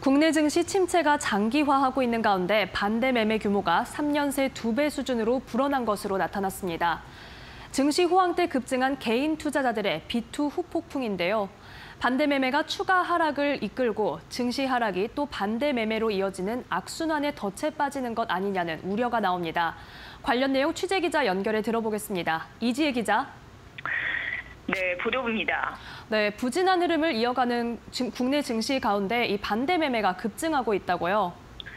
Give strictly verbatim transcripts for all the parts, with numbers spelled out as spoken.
국내 증시 침체가 장기화하고 있는 가운데 반대 매매 규모가 삼 년 새 두 배 수준으로 불어난 것으로 나타났습니다. 증시 호황 때 급증한 개인 투자자들의 비투 후폭풍인데요. 반대 매매가 추가 하락을 이끌고 증시 하락이 또 반대 매매로 이어지는 악순환에 덫에 빠지는 것 아니냐는 우려가 나옵니다. 관련 내용 취재 기자 연결해 들어보겠습니다. 이지혜 기자. 네, 보도부입니다. 네, 부진한 흐름을 이어가는 국내 증시 가운데 이 반대 매매가 급증하고 있다고요?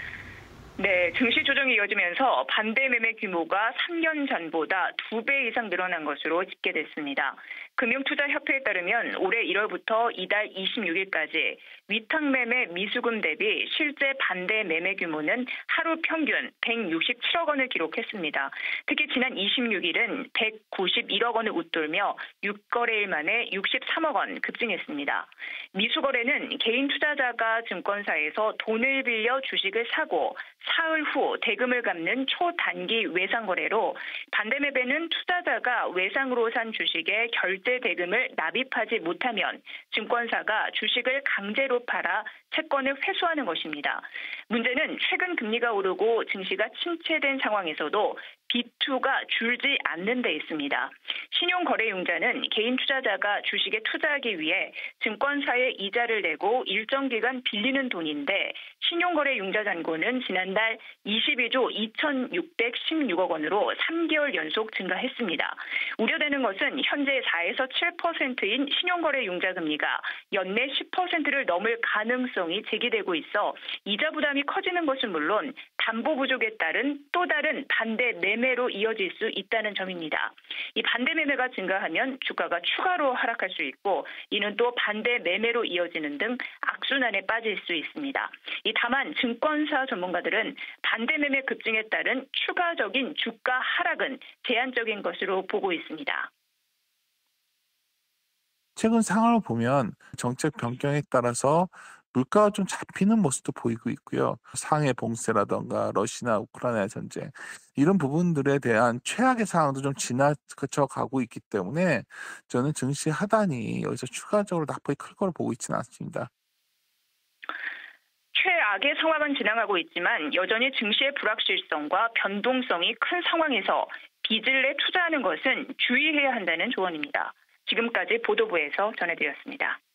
네, 증시 조정이 이어지면서 반대 매매 규모가 삼 년 전보다 두 배 이상 늘어난 것으로 집계됐습니다. 금융투자협회에 따르면 올해 일월부터 이달 이십육 일까지 위탁 매매 미수금 대비 실제 반대 매매 규모는 하루 평균 백육십칠억 원을 기록했습니다. 특히 지난 이십육 일은 백구십일억 원을 웃돌며 육 거래일 만에 육십삼억 원 급증했습니다. 미수거래는 개인 투자자가 증권사에서 돈을 빌려 주식을 사고 사흘 후 대금을 갚는 초단기 외상거래로, 반대 매매는 투자자가 외상으로 산 주식에 결제 대금을 납입하지 못하면 증권사가 주식을 강제로 팔아 채권을 회수하는 것입니다. 문제는 최근 금리가 오르고 증시가 침체된 상황에서도 비투가 줄지 않는 데 있습니다. 신용거래융자는 개인 투자자가 주식에 투자하기 위해 증권사에 이자를 내고 일정 기간 빌리는 돈인데, 신용거래융자 잔고는 지난달 이십이조 이천육백십육억 원으로 삼 개월 연속 증가했습니다. 우려되는 것은 현재 사에서 칠 퍼센트인 신용거래융자 금리가 연내 십 퍼센트를 넘을 가능성이 제기되고 있어 이자 부담이 커지는 것은 물론 담보 부족에 따른 또 다른 반대 매매로 이어질 수 있다는 점입니다. 이 반대 매매가 증가하면 주가가 추가로 하락할 수 있고, 이는 또 반대 매매로 이어지는 등 악순환에 빠질 수 있습니다. 이 다만 증권사 전문가들은 반대 매매 급증에 따른 추가적인 주가 하락은 제한적인 것으로 보고 있습니다. 최근 상황을 보면 정책 변경에 따라서 물가가 좀 잡히는 모습도 보이고 있고요. 상해 봉쇄라든가 러시아나 우크라이나 전쟁, 이런 부분들에 대한 최악의 상황도 좀 지나쳐 가고 있기 때문에 저는 증시 하단이 여기서 추가적으로 낙폭이 클 거로 보고 있지는 않습니다. 최악의 상황은 지나가고 있지만 여전히 증시의 불확실성과 변동성이 큰 상황에서 빚을 내 투자하는 것은 주의해야 한다는 조언입니다. 지금까지 보도부에서 전해드렸습니다.